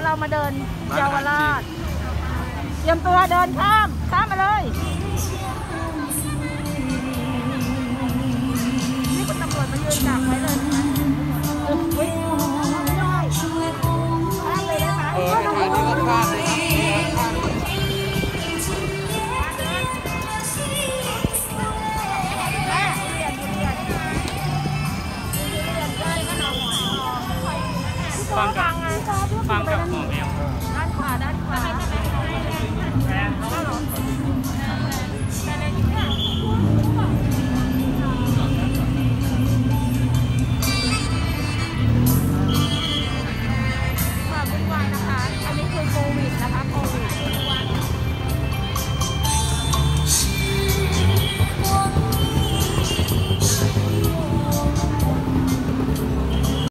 เรามาเดินเยาวราชเตรียมตัวเดินข้ามมาเลยนี่คุณตำรวจมายืนดักไว้เลย